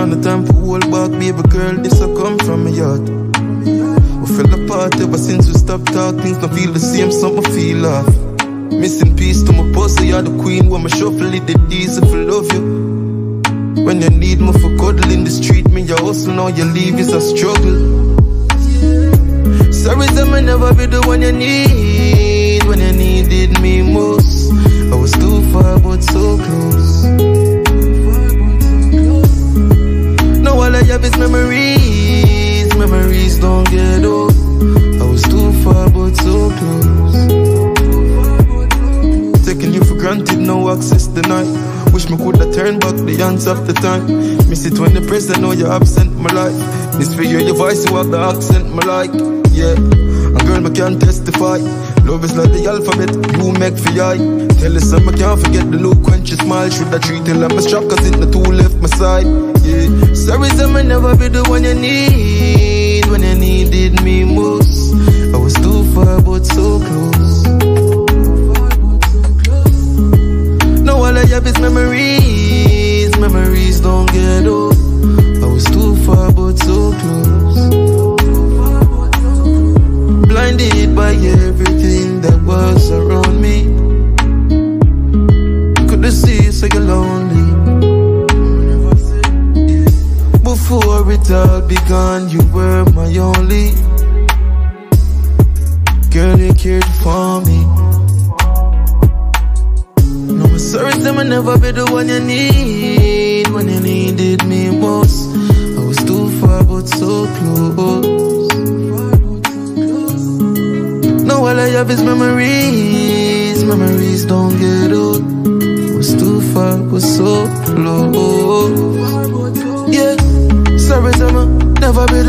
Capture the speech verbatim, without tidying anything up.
on the time for hold back, baby girl, this a come from my heart. We fell apart ever since we stopped talking. Things don't feel the same, something feel off. Missing piece to my pussy, you're the queen. When my shuffle it, the diesel for love you. When you need me for cuddle in the street, me your hustle, now you leave is a struggle. Sorry, some I never be the one you need. When you needed me most, I was too far but so close. Now all I have is memories. Memories don't get old. I was too far but so close. Taking you for granted, no access denied. Wish me coulda turned back the hands of the time. Miss it when the present, know you're absent my life. Miss for hear your voice, you have the accent my like. Yeah, and girl, me can't testify. Love is like the alphabet, you make for eye. Tell us I can't forget the look when she smile. Should I treat her like my strap, cause it the two left my side. Yeah, sorry, some I never be the one you need. When you needed me most, I was too far but so close. Now all I have is memories. Memories don't get old. I was too far but so close. Blinded by everything that was around me. Couldn't see so you're lonely. Before it all began, you were my only. Girl, you cared for me. No, I'm sorry, Sam, I never be the one you need. When you needed me most, I was too far but so close. Now all I have is memories. Memories don't get old. I was too far but so close. Yeah, sorry, Sam, I never be